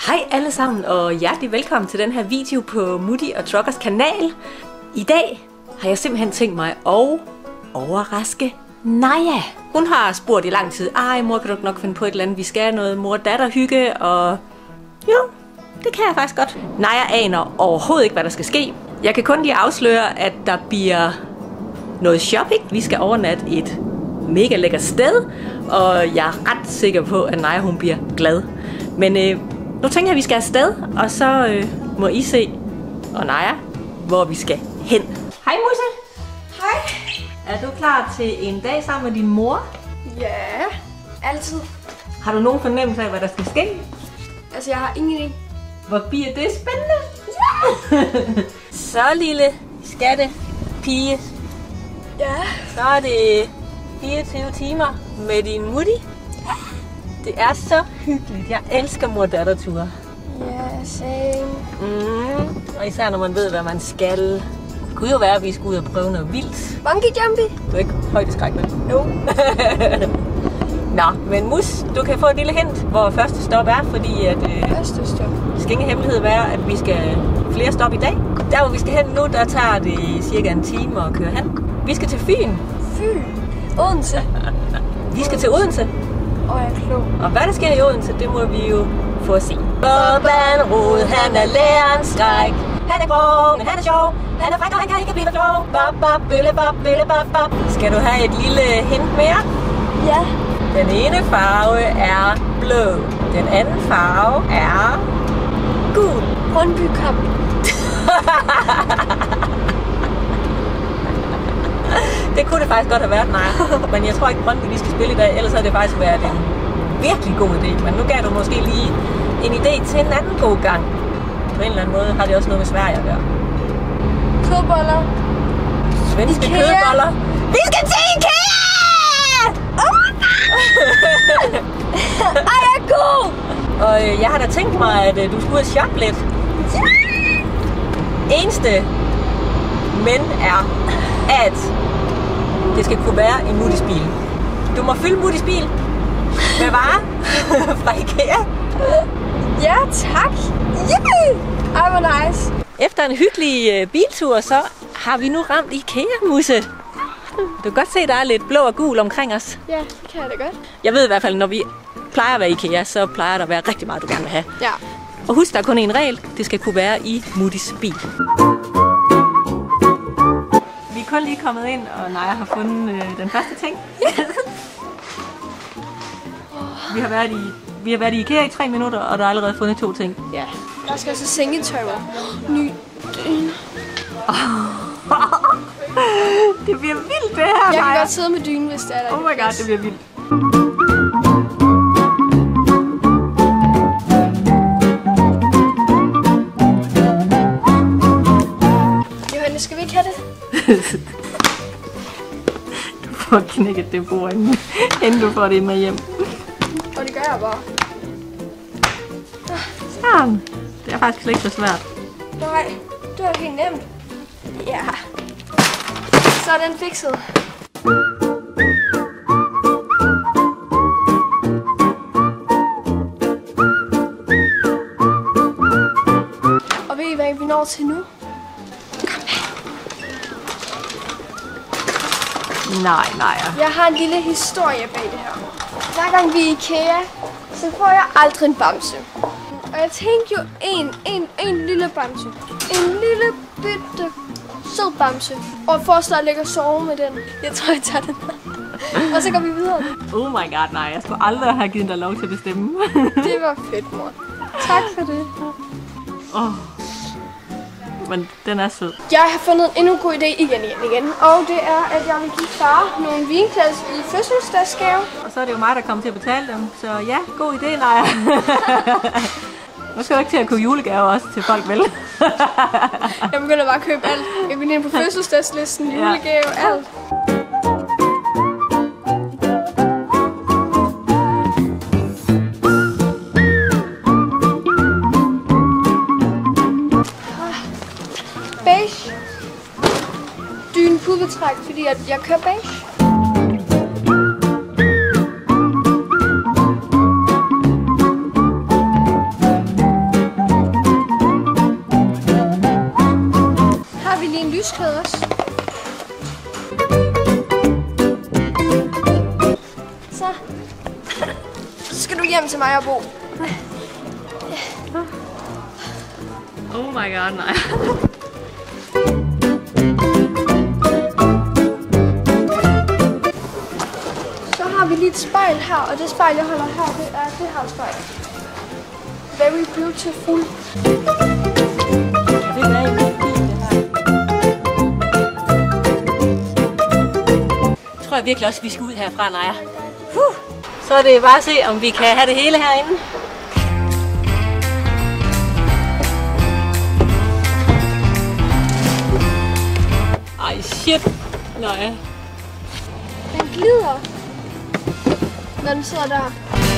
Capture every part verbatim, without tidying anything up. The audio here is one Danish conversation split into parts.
Hej alle sammen og hjertelig velkommen til den her video på Mutti og Truckers kanal. I dag har jeg simpelthen tænkt mig at overraske Naja. Hun har spurgt i lang tid, ej mor, kan du nok finde på et eller andet, vi skal noget mor-datter hygge, og jo, det kan jeg faktisk godt. Naja aner overhovedet ikke, hvad der skal ske. Jeg kan kun lige afsløre, at der bliver noget shopping. Vi skal overnatte et mega lækkert sted, og jeg er ret sikker på, at Naja hun bliver glad. Men øh, nu tænker jeg, at vi skal afsted, og så øh, må I se, og Naja, hvor vi skal hen. Hej Musse! Hej! Er du klar til en dag sammen med din mor? Ja, altid. Har du nogen fornemmelse af, hvad der skal ske? Altså, jeg har ingen idé. Hvor bliver det spændende? Ja! Så lille skatte pige. Ja. Så er det fireogtyve timer med din Mutti. Det er så hyggeligt. Jeg elsker mor-datter-ture. Ja, same. Mm. Og især når man ved, hvad man skal. Det kunne jo være, at vi skulle ud og prøve noget vildt. Bungee jumping? Du er ikke højdeskræk, vel? Jo. Nå, men Mus, du kan få et lille hint, hvor første stop er, fordi at... Øh, første stop. Det skal ingen hemmelighed være, at vi skal flere stop i dag. Der hvor vi skal hen nu, der tager det cirka en time at køre hen. Vi skal til Fyn. Fyn? Odense? Vi skal til Odense. Åh, jeg er klog. Og hvad der sker i Odense, det må vi jo få at se. Bobban Rod, han er lærerens skræk. Han er grov, men han er sjov. Han er fræk, og han kan ikke blive for klog. Bop, bop, bølle, bop, bølle, bop, bop. Skal du have et lille hint mere? Ja. Den ene farve er blå. Den anden farve er gul. Brøndby Kamp. Det kunne det faktisk godt have været, nej. Men jeg tror ikke, Brøndby vi skal spille i dag, ellers havde det faktisk været en virkelig god idé. Men nu gav du måske lige en idé til en anden god gang. På en eller anden måde har det også noget med Sverige at gøre. Kødboller. Svenske Ikea. kødboller. Vi skal til IKEA! Oh, ej, jeg er god! Og øh, jeg har da tænkt mig, at øh, du skulle ud og shoppe lidt. Eneste men er, at det skal kunne være en Muttis bil. Du må fylde Muttis bil med varer fra IKEA. Ja, tak! Yeah! Ej, hvor nice. Efter en hyggelig øh, biltur, så har vi nu ramt IKEA, Musse. Du kan godt se, at der er lidt blå og gul omkring os. Ja, det kan jeg da godt. Jeg ved i hvert fald, når vi plejer at være IKEA, så plejer der at være rigtig meget, du gerne vil have. Ja. Og husk, der er kun en regel. Det skal kunne være i Muttis bil. Vi er kun lige kommet ind, og Naja har fundet øh, den første ting. vi, har været i, vi har været i IKEA i tre minutter, og der er allerede fundet to ting. Ja. Der skal altså sengetøjer. Ny dyne. Det bliver vildt, det her, Jeg kan Naja. godt sidde med dynen, hvis det er der. Oh my god, det bliver vildt. Johanne, skal vi ikke have det? Du får knækket det bord, inden, inden du får det med hjem. Og det gør jeg bare. Sådan. Det er faktisk slet ikke så svært. Nej, det var helt nemt. Ja. Så er den fikset. Og ved I, hvad vi når til nu? Nej, nej. Jeg har en lille historie bag det her. Hver gang vi er i IKEA, så får jeg aldrig en bamse. Og jeg tænkte jo en, en, en lille bamse. En lille bitte sød bamse. Og forestiller at ligge og sove med den. Jeg tror, jeg tager den. Og så går vi videre. Oh my god, nej. Jeg skulle aldrig have givet dig lov til at bestemme. Det var fedt, mor. Tak for det. Oh. Men den er sød. Jeg har fundet en endnu god idé igen, igen, igen. Og det er, at jeg vil give far nogle vinglas i fødselsdagsgave. Og så er det jo mig, der kommer til at betale dem. Så ja, god idé, Naja. Nu skal du ikke til at købe julegaver også til folk, vel? Jeg begynder bare at købe alt. Jeg går ind på fødselsdagslisten, julegave, ja. Alt. Beige. Dyne pudebetræk, fordi jeg, jeg kører beige. til mig og Bo. Oh my god, nej. Så har vi lige et spejl her, og det spejl, jeg holder her, det er det her spejl. Very beautiful. Kan det være i min bil, det her? Jeg tror jeg virkelig også, vi skal ud herfra, Naja. Huh. Så er det bare at se, om vi kan have det hele herinde. Ej, shit. Naja. Den glider, når den sidder der.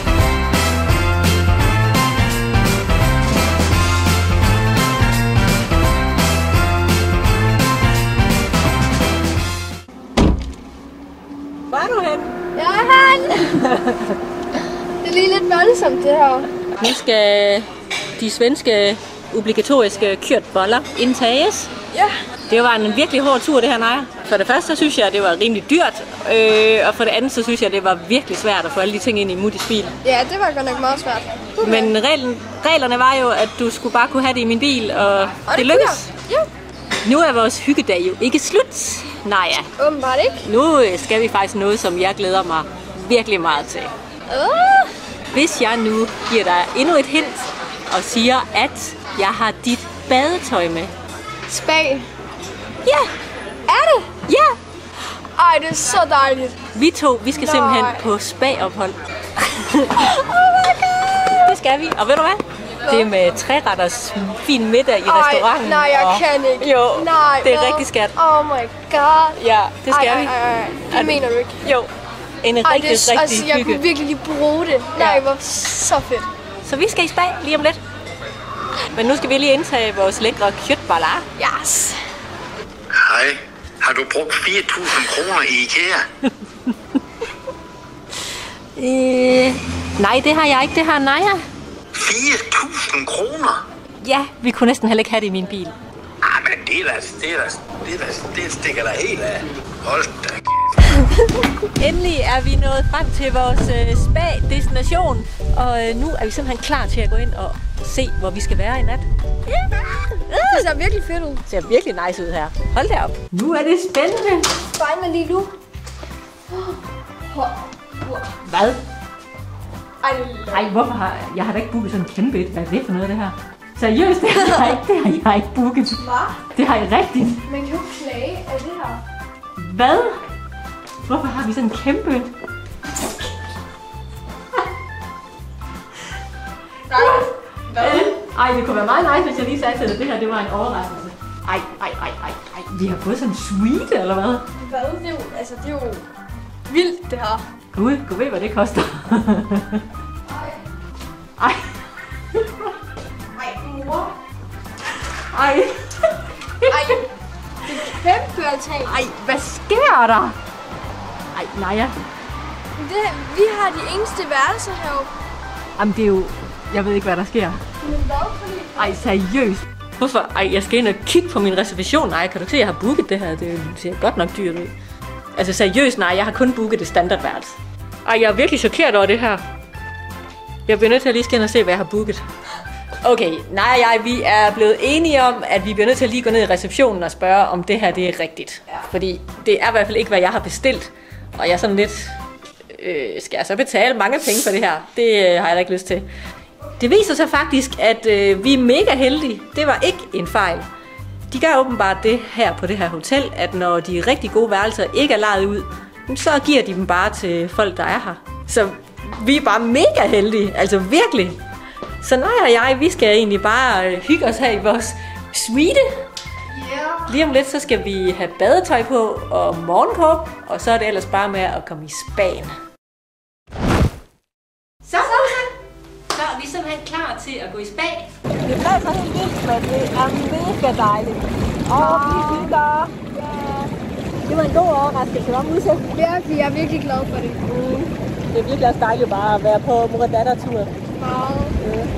Hvor er du hen? Jeg er hen! Det er lige lidt voldsomt, det her. Nu skal de svenske obligatoriske kyrtboller indtages. Ja. Det var en virkelig hård tur, det her, Naja. For det første, så synes jeg, at det var rimelig dyrt. Øh, og for det andet, så synes jeg, at det var virkelig svært at få alle de ting ind i Muttis bil. Ja, det var godt nok meget svært. Okay. Men reglen, reglerne var jo, at du skulle bare kunne have det i min bil, og, og det, det lykkedes. Ja. Nu er vores hyggedag jo ikke slut, Naja. Åbenbart ikke. Nu skal vi faktisk noget, som jeg glæder mig virkelig meget til. Uh. Hvis jeg nu giver dig endnu et hint og siger, at jeg har dit badetøj med. Spag. Ja! Er det? Ja! Ej, det er så dejligt. Vi to, vi skal Nej. simpelthen på spa-ophold. Oh my god! Det skal vi. Og ved du hvad? Det er med treretters fin middag i Ej, restauranten. nej, jeg og... kan ikke. Jo, nej, det er hvad? rigtig skat. Oh my god. Ja, det skal ej, vi. Ej, ej, ej. Det Er mener du ikke. Jo, en Ej, rigtig, det er, rigtig altså, jeg hygge. kunne virkelig lige bruge det. Nej, Ja. hvor så fedt. Så vi skal i spa lige om lidt. Men nu skal vi lige indtage vores lækre kjøtboller. Yes. Hej. Har du brugt fire tusind kroner i IKEA? øh, nej, det har jeg ikke. Det har Naja. fire tusind kroner? Ja, vi kunne næsten heller ikke have det i min bil. Ah, men det er da, det er da, det er da, det stikker da helt af. Hold da. Endelig er vi nået frem til vores øh, spa-destination. Og øh, nu er vi simpelthen klar til at gå ind og se, hvor vi skal være i nat. Det ser virkelig fedt ud. Det ser virkelig nice ud her. Hold da op. Nu er det spændende. Finally nu. Hvad? Ej, Ej, hvorfor har jeg... Jeg har da ikke booket sådan en kæmpe et. Hvad er det for noget, det her? Seriøst, det har jeg ikke, det har jeg ikke booket. hvad? Det har jeg rigtigt. Man kan jo klage af det her. Hvad? Hvorfor har vi sådan en kæmpe... Nej. Hvad? Ej, det kunne være meget nice, hvis jeg lige sagde til dig, det her det var en overraskelse. Ej, ej, ej, ej, ej. Vi har fået sådan en suite, eller hvad? Hvad? Det er jo, altså, det er jo vildt, det her. Gud, gud ved, hvad det koster. Ej. Ej, mor. Ej. Ej, det er kæmpe altan. Ej, hvad sker der? Ej, Naja. Det, vi har de eneste værelser heroppe. Jamen, det er jo... Jeg ved ikke, hvad der sker. Men hvad fordi? Ej, seriøst. Hvorfor? Ej, jeg skal ind og kigge på min reservation. Nej, kan du se, at jeg har booket det her? Det ser godt nok dyrt ud. Altså seriøst, nej, jeg har kun booket det standardværelse. Ej, jeg er virkelig chokeret over det her. Jeg bliver nødt til at lige skal ind og se, hvad jeg har booket. Okay, nej og jeg, vi er blevet enige om, at vi bliver nødt til at lige gå ned i receptionen og spørge, om det her det er rigtigt. Ja. Fordi det er i hvert fald ikke, hvad jeg har bestilt. Og jeg er sådan lidt... Øh, skal jeg så betale mange penge for det her? Det øh, har jeg da ikke lyst til. Det viser sig faktisk, at øh, vi er mega heldige. Det var ikke en fejl. De gør åbenbart det her på det her hotel, at når de rigtig gode værelser ikke er lejet ud, så giver de dem bare til folk, der er her. Så vi er bare mega heldige, altså virkelig. Så Naja og jeg, vi skal egentlig bare øh, hygge os her i vores suite. Yeah. Lige om lidt, så skal vi have badetøj på og morgenkåb, og så er det ellers bare med at komme i spaen. Så, så er vi simpelthen klar til at gå i spa. Det bliver så helt vildt, men det er mega dejligt. Og vi hygger. Det var en god overraskelse, var Musse? Virkelig, jeg er virkelig glad for det. Mm. Det er virkelig også dejligt bare at være på mor og datter-tur. Meget. Mm.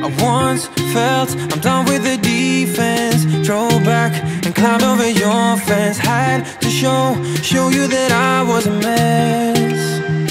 I once felt I'm done with the defense. Drove back and climbed over your fence. Had to show, show you that I was a mess.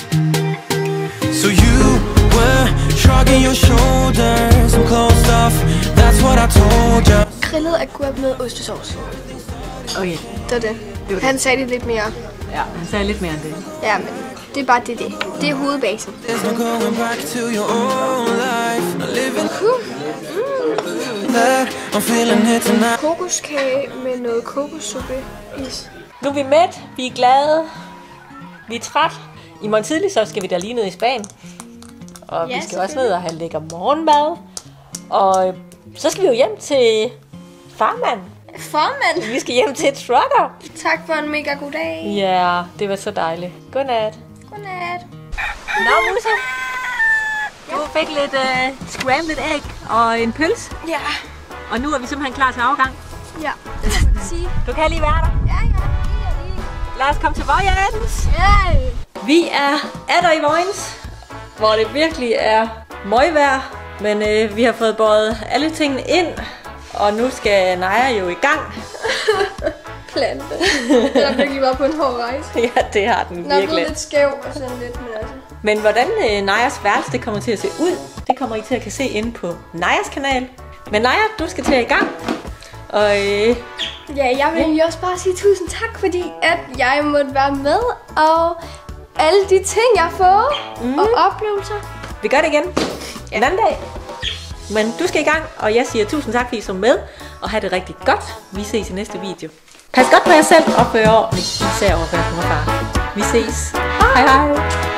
So you were shrugging your shoulders and closed off. That's what I told you. Grillet agurk med ostesauce. Okay. Det var det. Det var Han det. sagde det lidt mere. Ja, han sagde lidt mere end det. Ja, men det er bare det, det. Det er hovedbasen. There's no going back to your old life. I'm living that. I'm feeling it tonight. Kokoskage med noget kokossuppe is. Nu er vi mæt, vi er glade, vi er træt. I morgen tidlig, så skal vi da lige ned i Spanien. Og Ja, vi skal også ned og have lækker morgenmad. Og så skal vi jo hjem til farmand. Formand. Vi skal hjem til Trucker. Tak for en mega god dag. Ja, det var så dejligt. Godnat. Godnat. Nå, Musa. Du fik lidt uh, scrambled egg og en pølse. Ja. Og nu er vi simpelthen klar til afgang. Ja, det må man sige. Du kan lige være der. Ja, ja. Lad os komme til Vojens. Ja. Vi er atter i Vojens, hvor det virkelig er møgvejr. Men øh, vi har fået båret alle tingene ind, og nu skal Naja jo i gang. Plante. Den har virkelig været på en hård rejse. Ja, det har den Den er virkelig. blevet lidt skæv og sådan lidt, men altså. Men hvordan øh, Najas værelse det kommer til at se ud, det kommer I til at kan se inde på Najas kanal. Men Naja, du skal til at i gang. Og øh, Ja, jeg vil jo også bare sige tusind tak, fordi at jeg måtte være med, og alle de ting, jeg har fået, mm. og oplevelser. vi gør det igen en anden dag. Men du skal i gang, og jeg siger tusind tak, fordi I så med. Og have det rigtig godt. Vi ses i næste video. Pas godt på jer selv, og før ordentligt, især over for jeres mor og far. Vi ses. Hej hej.